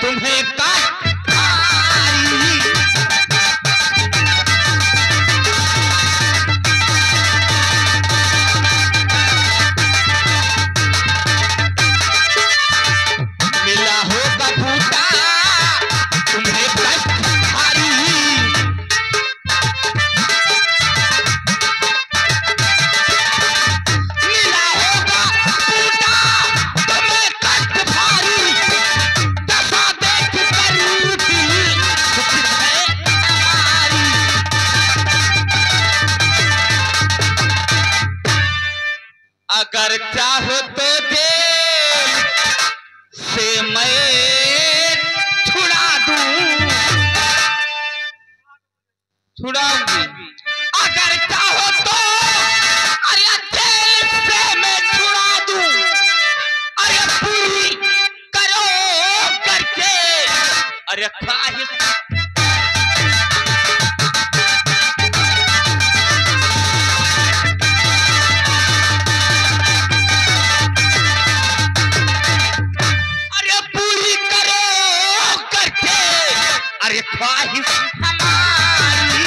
तुम्हें काट मिला होगा बूटा तुम्हें कष्ट भारी। मिला होगा बूटा तुम्हें कष्ट भारी। दफा देख कर दिल दुख है हमारी। अगर चाहो तो जेल से मैं छुड़ाऊंगी। अगर चाहो तो अरे जेल से मैं छुड़ा दूं। अरे पूरी करो करके अरे ख्वाहिश। अरे पूरी करो करके अरे ख्वाहिश हमारी।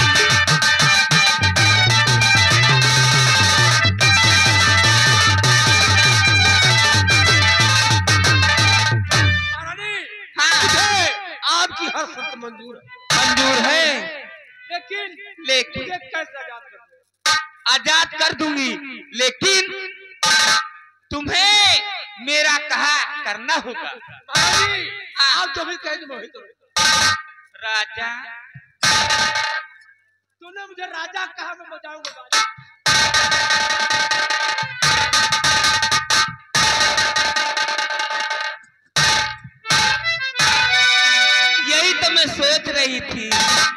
आपकी हर शर्त मंजूर है, लेकिन लेकिन कैसे आजाद आजाद कर दूंगी। लेकिन तुम्हें मेरा कहा करना होगा। आप जो भी कहेंगे मोहित राजा तूने मुझे राजा कहा, मैं बजाऊंगा। यही तो मैं सोच रही थी।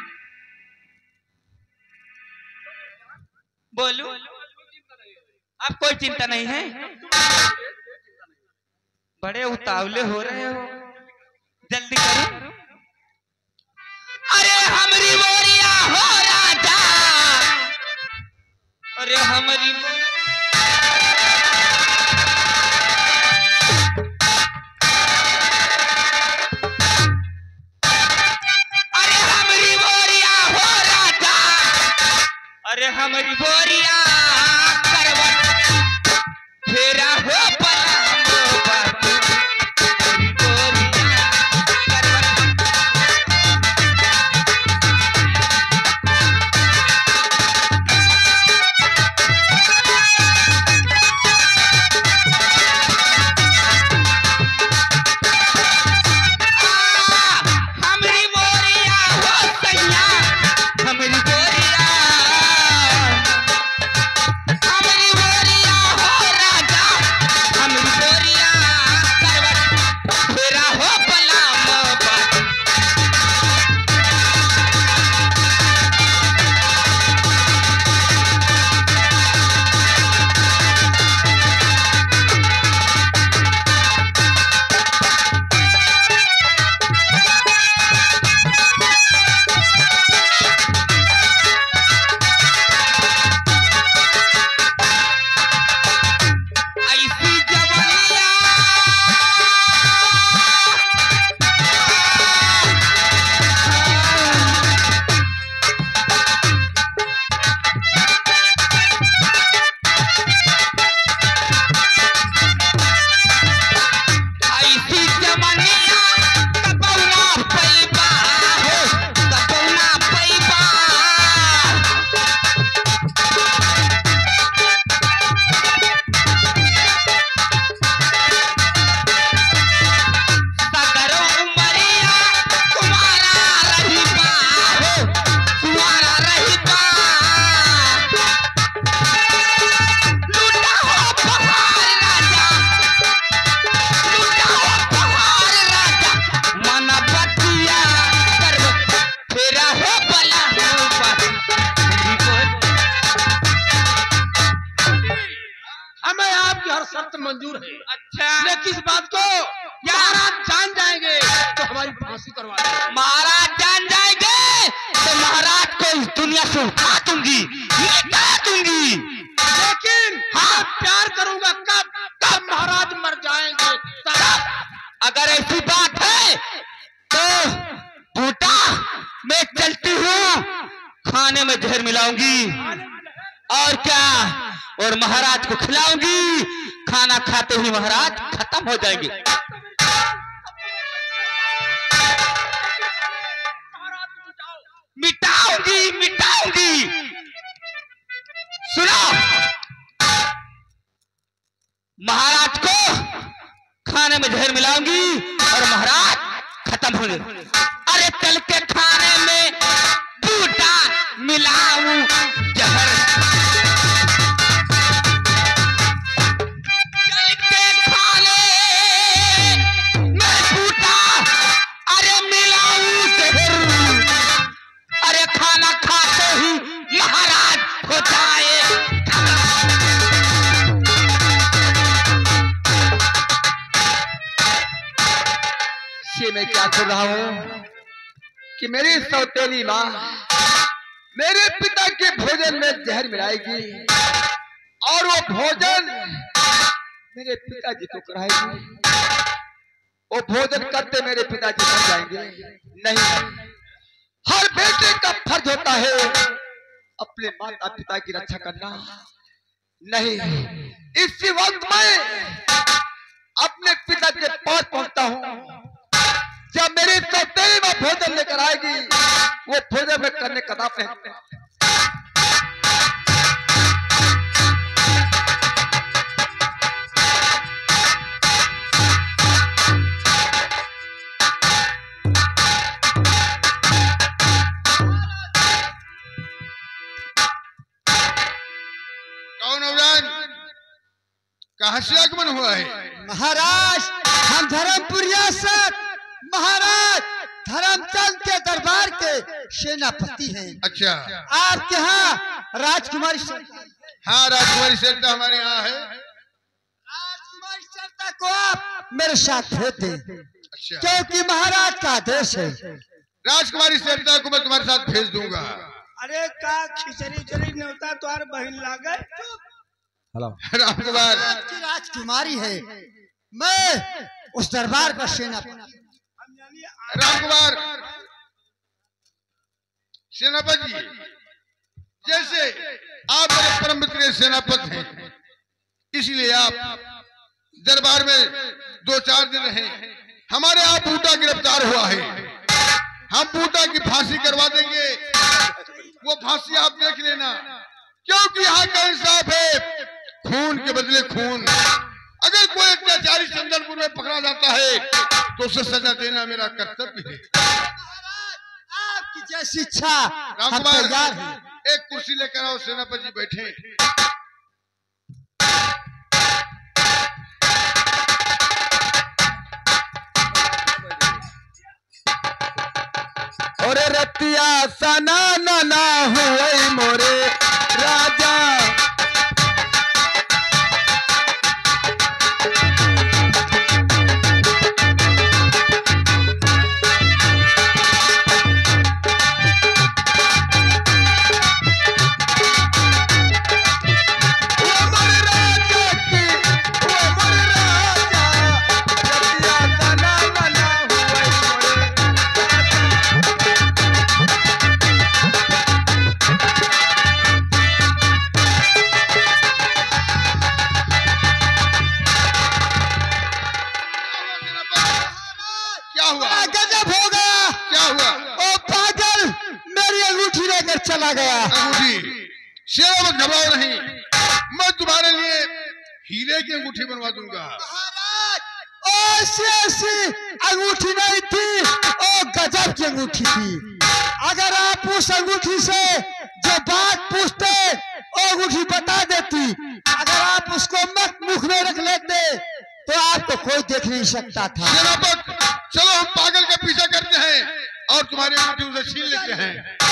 बोलू अब कोई चिंता नहीं है। बड़े उतावले हो रहे हो, जल्दी करो। अरे हमारी बोरिया हो राजा। अरे हमारी अरे हमारी बोरिया करवट फेरा हो पला बात। बोरिया करवट हमारी बोरिया हो सैया। हमारी बोरिया हमारी बोरिया हो राजा। हमारी बोरिया करवट फेरा हो पला बात। ऐसी जवानिया ऐसी जवानिया कबौना पैबा हो कबौना पैबा। सगरो उमरिया तुम्हारा रहीबा हो तुम्हारा रहीबा। लूटा हो बहार राजा। लूटा हो बहार राजा। मना बतिया करवट फेरा हो पला बात। हमें आपकी हर शर्त मंजूर है, अच्छा लेकिन इस बात को महाराज जान जाएंगे तो हमारी फांसी करवा देंगे। महाराज जान जाएंगे तो महाराज को इस दुनिया से उठा दूंगी, मिटा दूंगी। लेकिन हाँ प्यार करूंगा कब? तब महाराज मर जाएंगे तब। अगर ऐसी बात है जहर मिलाऊंगी और क्या, और महाराज को खिलाऊंगी। खाना खाते ही महाराज खत्म हो जाएंगे। मिटाऊंगी मिटाऊंगी। सुनो, महाराज को खाने में जहर मिलाऊंगी और महाराज खत्म होंगे। अरे तल के खाने में बूटा मिलाऊं जहर, तल के खाने में बूटा अरे मिलाऊं जहर, अरे खाना खाते ही महाराज हो जाए। मैं क्या कर रहा हूँ कि मेरी सौतेली माँ मेरे पिता के भोजन में जहर मिलाएगी और वो भोजन मेरे पिताजी को कराएगी। वो भोजन करते मेरे पिताजी मर जाएंगे। नहीं, हर बेटे का फर्ज होता है अपने माता पिता की रक्षा करना। नहीं, इसी वक्त मैं अपने पिता के पास पहुंचता हूँ। जब मेरी सौतेली माँ भोजन लेकर आएगी, वो भोजन में करने कदा पहनते हैं। कौन अवरान, कहां से आगमन हुआ है? महाराज, हम धर्मपुरिया से महाराज धर्मचंद के दरबार के सेनापति हैं। अच्छा, आपके यहाँ राजकुमारी हाँ, राजकुमारी सरिता हमारे यहाँ है। राजकुमारी सरिता को आप मेरे साथ भेज दें। अच्छा, क्योंकि महाराज का आदेश है। राजकुमारी सरिता को मैं तुम्हारे साथ भेज दूंगा। अरे का खिचड़ी उचड़ी नहीं होता तो यार बहन लागे। राजकुमार आपकी राजकुमारी है, मैं उस दरबार का सेनापति। राजकुमार सेनापति जी, जैसे आप मेरे परम मित्र के सेनापति हैं, इसलिए आप दरबार में 2-4 दिन रहे। हमारे यहाँ बूटा गिरफ्तार हुआ है, हम बूटा की फांसी करवा देंगे। वो फांसी आप देख लेना, क्योंकि यहाँ का इंसाफ है, खून के बदले खून। अगर कोई अत्याचारी चंदनपुर में पकड़ा जाता है तो उसे सजा देना मेरा कर्तव्य है। आपकी जैसी इच्छा हम राजकुमार, तैयार हैं। एक कुर्सी लेकर आओ, सेनापति जी बैठे। और रतिया सना ना हुए मोरे राजा, चला गया। अंगूठी शेर, घबराओ नहीं, मैं तुम्हारे लिए हीरे की अंगूठी बनवा दूंगा। ऐसी ऐसी अंगूठी नहीं थी, ओ गजब की अंगूठी थी। अगर आप उस अंगूठी से जो बात पूछते वो अंगूठी बता देती। अगर आप उसको मत मुख में रख लेते तो आपको कोई देख नहीं सकता था। सेनापति, चलो हम पागल का पीछा करते हैं और तुम्हारी अंगूठी उसे छीन लेते हैं।